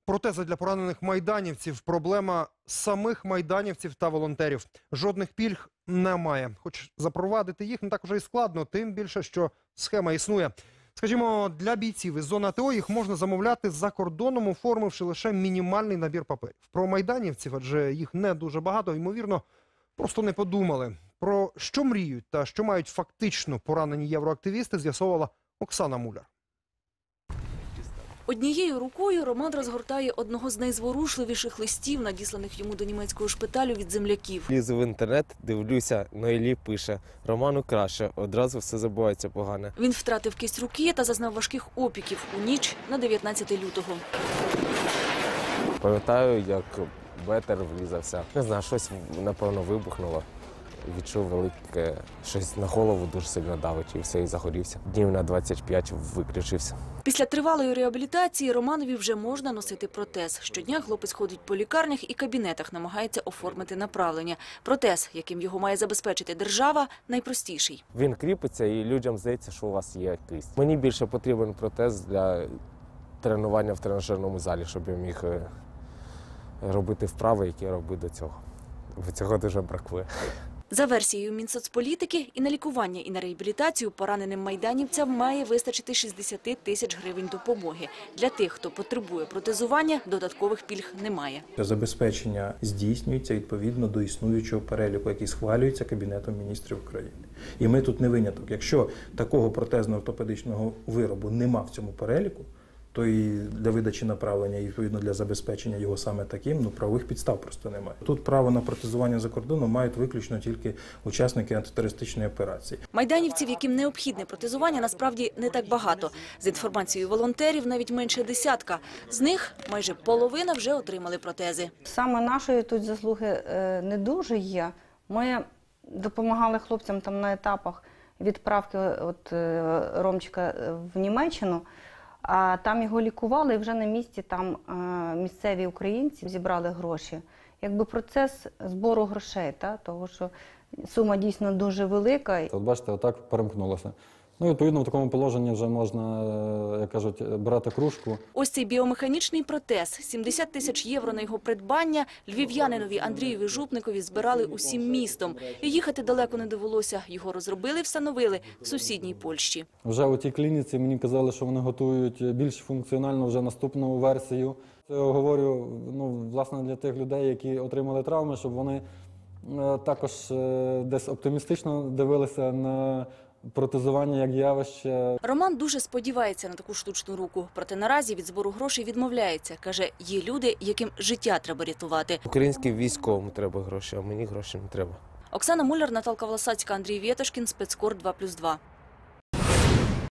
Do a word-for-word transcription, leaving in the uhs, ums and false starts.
Протези для поранених майданівців – проблема самих майданівців та волонтерів. Жодних пільг немає. Хоч запровадити їх не так уже і складно, тим більше, що схема існує. Скажімо, для бійців із зони АТО їх можна замовляти за кордоном, оформивши лише мінімальний набір паперів. Про майданівців, адже їх не дуже багато, ймовірно, просто не подумали. Про що мріють та що мають фактично поранені євроактивісти, з'ясовувала Оксана Муляр. Однією рукою Роман розгортає одного з найзворушливіших листів, надісланих йому до німецького шпиталю від земляків. Лізу в інтернет, дивлюся, Нойлі пише: Роману краще, одразу все забувається погане. Він втратив кисть руки та зазнав важких опіків у ніч на дев'ятнадцяте лютого. Пам'ятаю, як бетер влізався. Не знаю, щось, напевно, вибухнуло. Відчув велике, щось на голову дуже сильно давить і все, і загорівся. Днів на двадцять п'ять виключився. Після тривалої реабілітації Романові вже можна носити протез. Щодня хлопець ходить по лікарнях і кабінетах, намагається оформити направлення. Протез, яким його має забезпечити держава, найпростіший. Він кріпиться і людям здається, що у вас є кисть. Мені більше потрібен протез для тренування в тренажерному залі, щоб я міг робити вправи, які я робив до цього. Бо цього дуже бракує. За версією Мінсоцполітики, і на лікування, і на реабілітацію пораненим майданівцям має вистачити шістдесят тисяч гривень допомоги. Для тих, хто потребує протезування, додаткових пільг немає. Забезпечення здійснюється відповідно до існуючого переліку, який схвалюється Кабінетом міністрів України. І ми тут не виняток. Якщо такого протезно-ортопедичного виробу нема в цьому переліку, то і для видачі направлення, і відповідно для забезпечення його саме таким, ну, правових підстав просто немає. Тут право на протезування за кордоном мають виключно тільки учасники антитерористичної операції. Майданівців, яким необхідне протезування, насправді не так багато. За інформацією волонтерів, навіть менше десятка. З них майже половина вже отримали протези. Саме нашої тут заслуги не дуже є. Ми допомагали хлопцям там на етапах відправки от Ромчика в Німеччину. А там його лікували, і вже на місці там е, місцеві українці зібрали гроші. Якби процес збору грошей, та, того що сума дійсно дуже велика. От бачите, отак перемкнулося. Ну, відповідно, в такому положенні вже можна, як кажуть, брати кружку. Ось цей біомеханічний протез. сімдесят тисяч євро на його придбання львів'янинові Андрієві Жупникові збирали усім містом. І їхати далеко не довелося. Його розробили і встановили в сусідній Польщі. Вже у тій клініці мені казали, що вони готують більш функціональну вже наступну версію. Це я говорю, ну, власне, для тих людей, які отримали травми, щоб вони також десь оптимістично дивилися на протезування як явище. Роман дуже сподівається на таку штучну руку. Проте наразі від збору грошей відмовляється. Каже, є люди, яким життя треба рятувати. Українським військовим треба гроші, а мені гроші не треба. Оксана Муляр, Наталка Власацька, Андрій Вєтошкін, Спецкор два плюс два.